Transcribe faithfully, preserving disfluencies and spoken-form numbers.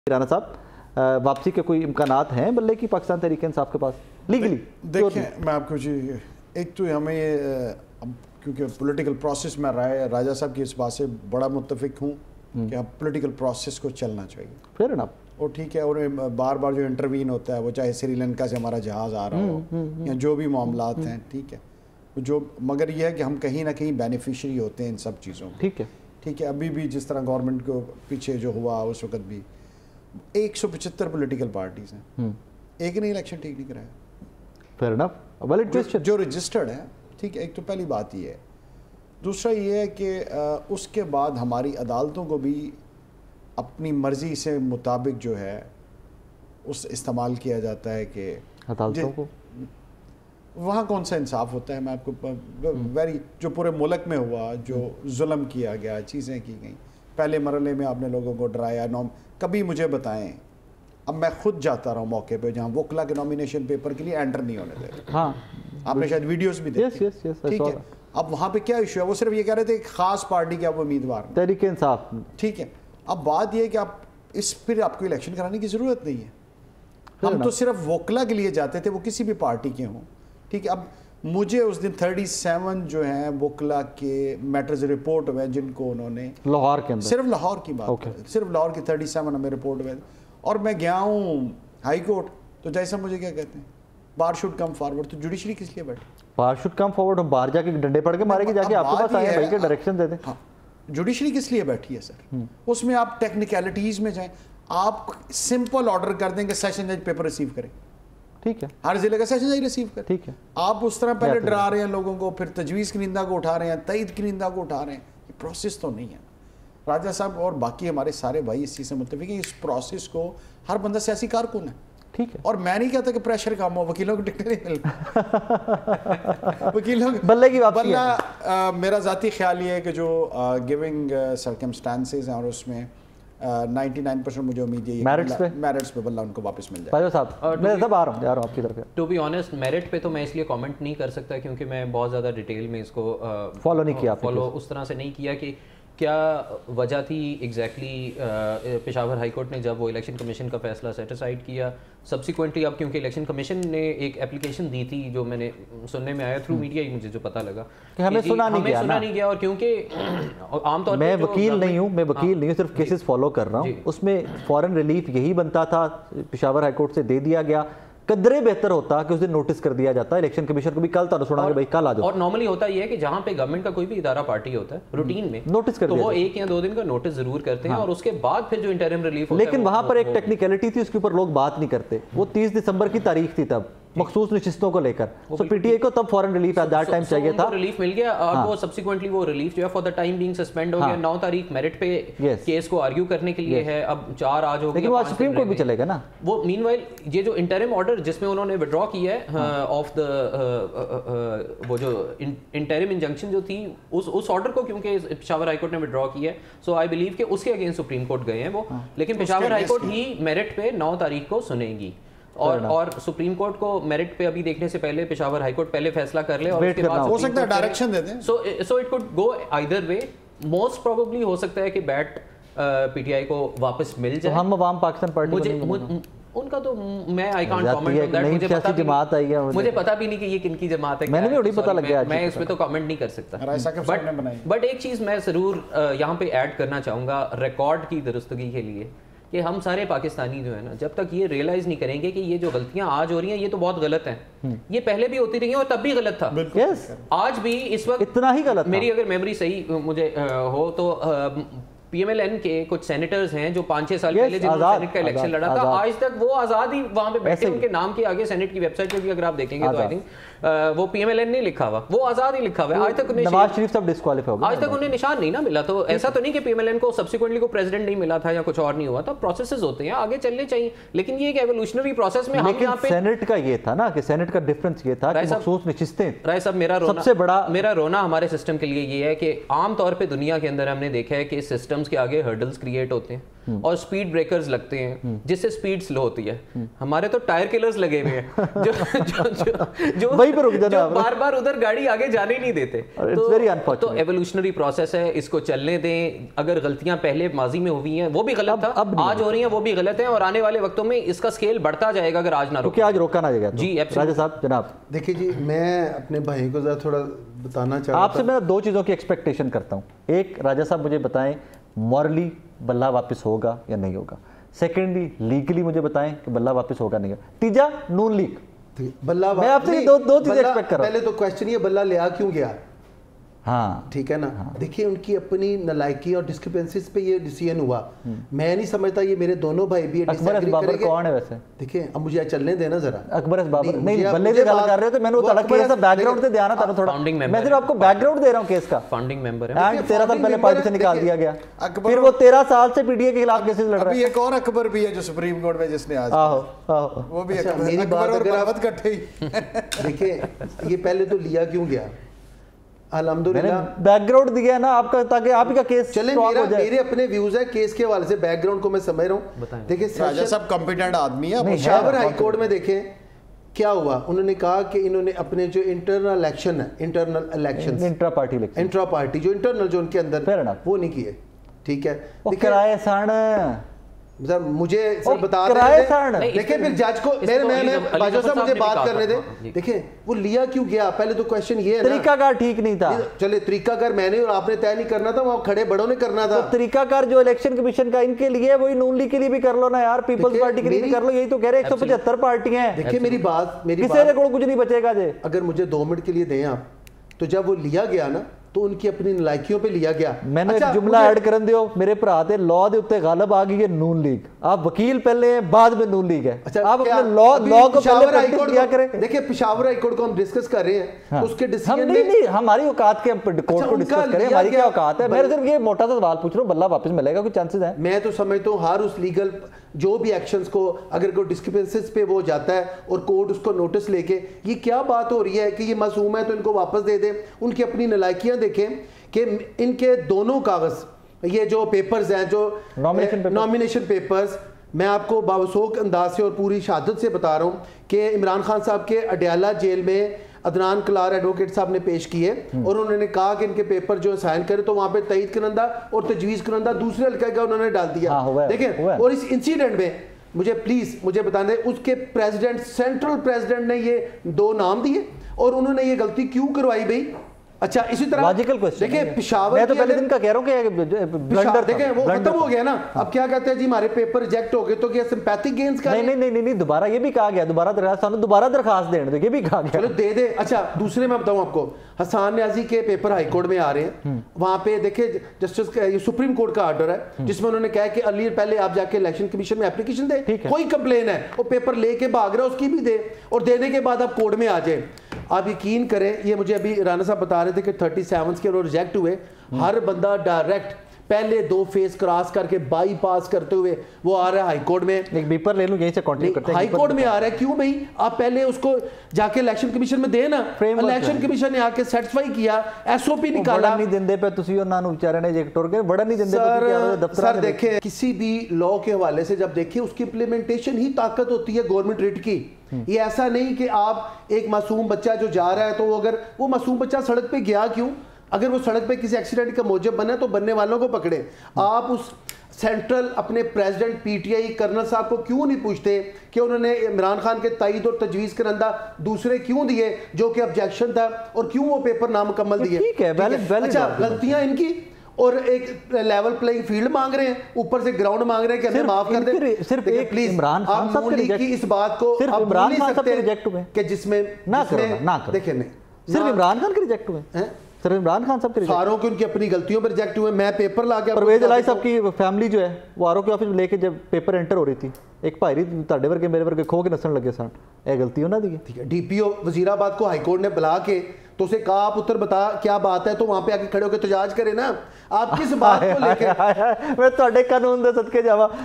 رانا صاحب واپسی کے کوئی امکانات ہیں بلے کی پاکستان تحریک انصاف کے پاس لیگلی؟ دیکھیں میں آپ کو جی ایک تو ہمیں یہ کیونکہ پولیٹیکل پروسیس میں رائے راجہ صاحب کی اس بات سے بڑا متفق ہوں کہ اب پولیٹیکل پروسیس کو چلنا چاہیے پھر نا اور ٹھیک ہے، اور بار بار جو انٹروین ہوتا ہے وہ چاہے سری لنکا سے ہمارا جہاز آ رہا ہو یا جو بھی معاملات ہیں، ٹھیک ہے جو مگر یہ ہے کہ ہم کہیں نہ کہیں بینیفیشری ہوتے ہیں ان سب چیزوں میں، ٹھیک ہے ٹھیک ہے ابھی بھی جس طرح گورنمنٹ کو پیچھے جو ہوا اس وقت بھی ایک سو پچہتر پولیٹیکل پارٹیز ہیں، ایک نہیں الیکشن ٹھیک نہیں کرایا فیئر انف جو رجسٹرڈ ہے، ٹھیک ہے ایک تو پہلی بات یہ ہے، دوسرا یہ ہے کہ اس کے بعد ہماری عدالتوں کو بھی اپنی مرضی سے مطابق جو ہے اس استعمال کیا جاتا ہے کہ عدالتوں کو وہاں کون سا انصاف ہوتا ہے. میں آپ کو ویری جو پورے ملک میں ہوا، جو ظلم کیا گیا، چیزیں کی گئیں، پہلے مرحلے میں آپ نے لوگوں کو ڈرایا، نوم کبھی مجھے بتائیں اب میں خود جاتا رہا ہوں موقع پہ جہاں وکلا کے نامینیشن پیپر کے لیے انٹر نہیں ہونے دے، ہاں آپ نے شاید ویڈیوز بھی دیکھی، ٹھیک ہے اب وہاں پہ کیا ایشو ہے، وہ صرف یہ کہہ رہے تھے ایک خاص پارٹی کے آپ امیدوار تحریک انصاف، ٹھیک ہے اب بات یہ ہے کہ آپ اس پھر آپ کو الیکشن کرانے کی ضرورت نہیں ہے، ہم تو صرف وکلا کے لیے جاتے تھے وہ کسی بھی پارٹی کے ہوں، ٹھیک ہے اب مجھے اس دن تھرٹی سیون جو ہیں وکلا کے میٹرز رپورٹ ہوئے جن کو انہوں نے لاہور کے اندر صرف لاہور کی بات صرف لاہور کی تھرٹی سیون ہمیں رپورٹ ہوئے اور میں گیا ہوں ہائی کورٹ تو جیسا مجھے کیا کہتے ہیں بار شوڈ کم فارورڈ، تو جوڈیشری کس لیے بیٹھے؟ بار شوڈ کم فارورڈ، ہم باہر جا کے ڈنڈے پڑھ کے مارے گے جا کے آپ کے پاس آئے بھائی کے ڈائریکشن دے دیں. جوڈیشری کس لیے بیٹھی ہے سر؟ اس میں آپ ٹیکنیکلٹیز میں جائیں، آپ سمپل آرڈر کر دیں کہ سیشن جج پیپر ریسیو کریں، ٹھیک ہے ہر ضلع کا سیشن جج ریسیو کریں، ٹھیک ہے آپ اس طرح پہلے ڈرا رہے ہیں لوگوں کو، پھر تجویز کی نندا کو اٹھا رہے ہیں، تائید کی نندا کو اٹھا رہے ہیں، یہ پروسیس تو نہیں ہے. راجہ صاحب اور باقی ہمارے سارے بھائی اس چیز سے متفق ہیں اس پروسیس کو ہر بندہ سیاسی کارکن ہے، ٹھیک ہے اور میں نہیں کہتا کہ پریشر کام ہو، وکیلوں کو ٹکٹ نہیں مل وکیلوں بلے کی واپسی بلہ میرا ذاتی خیال یہ ہے کہ جو گیونگ سرکمسٹانسز ہیں اور اس میں نائنٹی نائن پرسینٹ مجھے امید ہے میرٹس پہ بلہ ان کو واپس مل جائے. بھائی صاحب میں سب آ رہا ہوں جا رہا ہوں آپ کی طرف. ٹو بی آنیسٹ میرٹ پہ تو میں اس لیے کامنٹ نہیں کر سکتا کیونکہ میں بہت زیادہ ڈیٹیل میں اس کو فالو نہیں کیا، فالو اس طرح سے نہیں کیا کہ کیا وجہ تھی ایگزیکٹلی. پشاور ہائی کورٹ نے جب وہ الیکشن کمیشن کا فیصلہ سیٹ اسائڈ کیا سبسیکوئنٹلی، اب کیونکہ الیکشن کمیشن نے ایک اپلیکیشن دی تھی جو میں نے سننے میں آیا تھرو میڈیا ہی مجھے جو پتہ لگا کہ ہمیں سنا نہیں گیا، اور کیونکہ عام طور پہ میں وکیل نہیں ہوں میں وکیل نہیں ہوں صرف کیسز فالو کر رہا ہوں، اس میں فورن ریلیف یہی بنتا تھا، پشاور ہائی کورٹ سے دے دیا گیا. قدرے بہتر ہوتا کہ اس دن نوٹس کر دیا جاتا الیکشن کمیشن کو بھی کل تو سنا کہ بھائی کل آ جاؤ. اور نارملی ہوتا یہ ہے کہ جہاں پہ گورنمنٹ کا کوئی بھی ادارہ پارٹی ہوتا ہے روٹین میں نوٹس کر تو وہ ایک یا دو دن کا نوٹس ضرور کرتے ہیں اور اس کے بعد پھر جو انٹرم ریلیف ہوتا ہے. لیکن وہاں پر ایک ٹیکنیکلٹی تھی اس کے اوپر لوگ بات نہیں کرتے، وہ تیس دسمبر کی تاریخ تھی تب مخصوص نشستوں کو لے کر، سو پی ٹی اے کو تب فورن ریلیف ایٹ دیٹ ٹائم چاہیے تھا، ریلیف مل گیا اور وہ سبسیکوئنٹلی وہ ریلیف جو ہے for the time being suspend ہو گیا. نو تاریخ میرٹ پہ کیس کو آرگیو کرنے کے لیے ہے، اب چار آج ہو گیا، لیکن وہ سپریم کورٹ بھی چلے گا نا. وہ مین وائل یہ جو انٹرم آرڈر جس میں انہوں نے وڈرا کیا ہے آف دا وہ جو انٹرم انجنکشن جو تھی اس اس آرڈر کو کیونکہ پشاور ہائی کورٹ نے وڈرا کیا ہے، سو آئی بلیو کہ اس کے اگینسٹ سپریم کورٹ گئے ہیں وہ، لیکن پشاور ہائی کورٹ ہی میرٹ پہ نو تاریخ کو سنے گی. اور اور سپریم کورٹ کو میرٹ پہ ابھی دیکھنے سے پہلے پشاور ہائی کورٹ پہلے فیصلہ کر لے اور اس کے بعد ہو سکتا ہے ڈائریکشن دے دیں. So so it could go either way. Most probably ہو سکتا ہے کہ بیٹ پی ٹی آئی کو واپس مل جائے. ہم عوام پاکستان پارٹی ان کا تو میں I can't comment on that, مجھے پتہ جماعت آئی ہے، مجھے پتہ بھی نہیں کہ یہ کن کی جماعت ہے، میں نے بھی وہی پتہ لگ گیا، میں اس پہ تو کامنٹ نہیں کر سکتا. بٹ ایک چیز میں ضرور یہاں پہ ایڈ کرنا چاہوں گا ریکارڈ کی درستگی کے لیے کہ ہم سارے پاکستانی جو ہے نا جب تک یہ ریئلائز نہیں کریں گے کہ یہ جو غلطیاں آج ہو رہی ہیں یہ تو بہت غلط ہیں، یہ پہلے بھی ہوتی رہی ہیں اور تب بھی غلط تھا، آج بھی اس وقت اتنا ہی غلط. میری اگر میموری صحیح مجھے ہو تو پی ایم ایل این کے کچھ سینیٹرز ہیں جو پانچ چھ سال پہلے جنہوں نے سینٹ کا الیکشن لڑا تھا، آج تک وہ آزاد ہی وہاں پہ بیٹھے، ان کے نام کے آگے سینٹ کی ویب سائٹ پہ بھی اگر آپ دیکھیں گے تو آئی تھنک وہ پی ایم ایل این نہیں لکھا ہوا، وہ آزاد ہی لکھا ہوا ہے. آج تک نواز شریف صاحب ڈسکوالیفائی ہو گئے، آج تک انہیں نشان نہیں نا ملا. تو ایسا تو نہیں کہ پی ایم ایل این کو سبسیکوئنٹلی کو پریزیڈنٹ نہیں ملا تھا یا کچھ اور نہیں ہوا تھا، پروسیسز ہوتے ہیں آگے چلنے چاہیے، لیکن یہ ایک ایوولوشنری پروسیس میں ہم یہاں پہ سینٹ کا یہ تھا نا کہ سینٹ کا ڈفرنس یہ تھا کہ مخصوص نشستیں. رائے صاحب میرا رونا سب سے بڑا میرا رونا ہمارے سسٹم کے لیے یہ ہے کہ عام طور پہ دنیا کے اندر ہم نے دیکھا ہے کہ سسٹمز کے آگے ہرڈلز کریٹ ہوتے ہیں. اور سپیڈ بریکرز لگتے ہیں جس سے سپیڈ سلو ہوتی ہے. ہمارے تو ٹائر کلرز لگے ہوئے ہیں جو جو وہیں پہ رک جانا, بار بار ادھر گاڑی آگے جانے نہیں دیتے. تو ایوولوشنری پروسیس ہے, اس کو چلنے دیں. اگر غلطیاں پہلے ماضی میں ہوئی ہیں وہ بھی غلط تھا, اب آج ہو رہی ہیں وہ بھی غلط ہیں, اور آنے والے وقتوں میں اس کا اسکیل بڑھتا جائے گا اگر آج نہ روکا. آج روکا نہ جائے گا. جی راجہ صاحب جناب دیکھیے جی, میں اپنے بھائی کو ذرا تھوڑا بتانا چاہتا ہوں. آپ سے میں دو چیزوں کی ایکسپیکٹیشن کرتا ہوں. ایک, راجہ صاحب مجھے بتائیں مورلی بلہ واپس ہوگا یا نہیں ہوگا. سیکنڈلی لیگلی مجھے بتائیں کہ بلہ واپس ہوگا نہیں ہوگا. تیجا نون لیگ, بلہ میں آپ سے دو دو چیزیں ایکسپیکٹ کر رہا ہوں. پہلے تو کوسچن یہ بلہ لیا کیوں گیا. ہاں ٹھیک ہے نا, دیکھیں ان کی اپنی نالائکی اور ڈسکرپنسیز پہ یہ ڈیسیژن ہوا. میں نہیں سمجھتا یہ میرے دونوں بھائی بھی اکبر اس بابر کون ہے ویسے. دیکھیں اب مجھے چلنے دینا ذرا. اکبر اس بابر نہیں بلے سے گل کر رہے ہو تو میں نے وہ تڑک کیا تھا بیک گراؤنڈ سے دھیان تھا تھوڑا. میں صرف آپ کو بیک گراؤنڈ دے رہا ہوں کیس کا. فاؤنڈنگ ممبر ہے, اینڈ تیرہ سال پہلے پارٹی سے نکال دیا گیا, پھر وہ تیرہ سال سے پی ڈی اے کے خلاف کیسز لڑ رہا ہے. ابھی ایک اور اکبر بھی ہے جو سپریم کورٹ میں جس نے آج وہ بھی اکبر اور بغاوت کٹھے ہی. دیکھیں یہ پہلے تو لیا کیوں گیا, الحمدللہ بیک گراؤنڈ دیا نا آپ کا تاکہ آپ ہی کا کیس چلے. میرا میرے اپنے ویوز ہے کیس کے حوالے سے, بیک گراؤنڈ کو میں سمجھ رہا ہوں. دیکھیں راجہ صاحب کمپیٹنٹ آدمی ہے. پشاور ہائی کورٹ میں دیکھیں کیا ہوا, انہوں نے کہا کہ انہوں نے اپنے جو انٹرنل الیکشن ہے, internal election intra party election intra party جو انٹرنل جو ان کے اندر وہ نہیں کیے. ٹھیک ہے, کرائے سان مجھے سر بتا دیں. دیکھیں پھر جج کو میرے میں باجوہ صاحب مجھے بات کرنے دیں. دیکھیں وہ لیا کیوں گیا, پہلے تو کوشچن یہ ہے طریقہ کار ٹھیک نہیں تھا. چلے طریقہ کار میں نے اور آپ نے طے نہیں کرنا تھا, وہاں کھڑے بڑوں نے کرنا تھا. طریقہ کار جو الیکشن کمیشن کا ان کے لیے وہی نون لیگ کے لیے بھی کر لو نا یار, پیپلز پارٹی کے لیے بھی کر لو. یہی تو کہہ رہے ایک سو پچہتر پارٹیاں ہیں. دیکھیں میری بات, میری کسی نے کوئی کچھ نہیں بچے گا. جی اگر مجھے دو منٹ کے لیے دیں آپ, تو جب وہ لیا گیا نا تو ان کی اپنی نلائکیوں پہ لیا گیا. میں نے ایک جملہ ایڈ کرن دیو, میرے بھرا تے لا دے اوتے غالب آ گئی ہے نون لیگ. آپ وکیل پہلے ہیں, بعد میں نون لیگ ہے. آپ اپنے لا لا کو پہلے پریکٹس کیا کریں. دیکھیں پشاور ہائی کورٹ کو ہم ڈسکس کر رہے ہیں, اس کے ڈیسیژن میں نہیں نہیں ہماری اوقات کے کورٹ کو ڈسکس کریں, ہماری کیا اوقات ہے. میں صرف یہ موٹا سا سوال پوچھ رہا ہوں, بلہ واپس ملے گا, کوئی چانسز ہیں؟ میں تو سمجھتا ہوں ہر اس لیگل جو بھی ایکشنز کو اگر کوئی ڈسکرپنسیز پہ وہ جاتا ہے اور کورٹ اس کو نوٹس لے کے, یہ کیا بات ہو رہی ہے کہ یہ معصوم ہے تو ان کو واپس دے دیں. ان کی اپنی نلائکیاں دیکھیں کہ ان کے دونوں کاغذ یہ جو پیپرز ہیں, جو نامینیشن پیپرز, میں آپ کو باوثوق انداز سے اور پوری شہادت سے بتا رہا ہوں کہ عمران خان صاحب کے اڈیالہ جیل میں عدنان کلار ایڈوکیٹ صاحب نے پیش کیے, اور انہوں نے کہا کہ ان کے پیپر جو سائن کرے, تو وہاں پہ تائید کنندہ اور تجویز کنندہ دوسرے حلقے کا انہوں نے ڈال دیا. دیکھیں اور اس انسیڈنٹ میں مجھے پلیز مجھے بتا دیں, اس کے پریزیڈنٹ سینٹرل پریزیڈنٹ نے یہ دو نام دیے, اور انہوں نے یہ غلطی کیوں کروائی بھائی. اچھا اسی طرح لاجیکل کوسچن, دیکھیں پشاور میں تو پہلے دن کا کہہ رہا ہوں کہ بلنڈر تھا, دیکھیں وہ ختم ہو گیا نا. اب کیا کہتے ہیں جی ہمارے پیپر ریجیکٹ ہو گئے تو کیا سمپیتھک گینز کا نہیں نہیں نہیں دوبارہ یہ بھی کہا گیا, دوبارہ درخواست سانو دوبارہ درخواست دین دے, یہ بھی کہا گیا. چلو دے دے. اچھا دوسرے میں بتاؤں آپ کو, حسان نیازی کے پیپر ہائی کورٹ میں آ رہے ہیں, وہاں پہ دیکھیں جسٹس یہ سپریم کورٹ کا آرڈر ہے جس میں انہوں نے کہا کہ ارلی پہلے آپ جا کے الیکشن کمیشن میں اپلیکیشن دیں, کوئی کمپلین ہے وہ پیپر لے کے بھاگ رہا ہے اس کی بھی دے, اور دینے کے بعد آپ کورٹ میں آ جائیں. آپ یقین کریں, یہ مجھے ابھی رانا صاحب بتا رہے تھے کہ تھرٹی سیونس کے وہ ریجیکٹ ہوئے, ہر بندہ ڈائریکٹ پہلے دو فیس کراس کر کے بائی پاس کرتے ہوئے وہ آ رہا ہے ہائی کورٹ میں. ایک بیپر لے لوں یہیں سے کنٹینیو کرتے ہیں, ہائی کورٹ میں آ رہا ہے. کیوں بھائی آپ پہلے اس کو جا کے الیکشن کمیشن میں دے نا, الیکشن کمیشن نے آ کے سیٹسفائی کیا, ایس او پی نکالا. بڑا نہیں دندے پہ تسی انہاں نوں بیچارے نے جیک ٹور کے بڑا نہیں دندے پہ دفتر. سر دیکھیں کسی بھی لا کے حوالے سے جب دیکھیں اس کی امپلیمنٹیشن ہی طاقت ہوتی ہے گورنمنٹ ریٹ کی. یہ ایسا نہیں کہ آپ ایک معصوم بچہ جو جا رہا ہے تو وہ اگر وہ معصوم بچہ سڑک پہ گیا کیوں, اگر وہ سڑک پہ کسی ایکسیڈنٹ کا موجب بنا تو بننے والوں کو پکڑے. آپ اس سینٹرل اپنے president P T I colonel صاحب کو کیوں نہیں پوچھتے کہ انہوں نے عمران خان کے تائید اور تجویز کرندہ دوسرے کیوں دیے جو کہ ابجیکشن تھا, اور کیوں وہ پیپر نامکمل دیے. اچھا غلطیاں ان کی, اور ایک لیول پلینگ فیلڈ مانگ رہے ہیں, اوپر سے گراؤنڈ مانگ رہے ہیں کہ ہمیں معاف کر دیں. صرف ایک پلیز عمران خان آپ نون لیگ کی اس بات کو آپ بول نہیں سکتے کہ جس میں نہ کرو نہ کرو. دیکھیں نہیں صرف عمران خان کے ریجیکٹ ہوئے, صرف عمران خان صاحب کے ساروں کی ان کی اپنی غلطیوں پر ریجیکٹ ہوئے. میں پیپر لا کے پرویز الہی صاحب کی فیملی جو ہے وہ آر او کے آفس میں لے کے جب پیپر انٹر ہو رہی تھی, ایک بھائی تہاڈے ورگے میرے ورگے کھو کے نسن لگے سن, اے غلطی انہاں دی ہے. ڈی پی او وزیر آباد کو ہائی کورٹ نے بلا کے تو اسے کہا آپ اتر بتا کیا بات ہے, تو وہاں پہ آ کے کھڑے ہو کے احتجاج کرے نا. آپ کس بات کو لے کے, میں تہاڈے قانون دے صدقے جاواں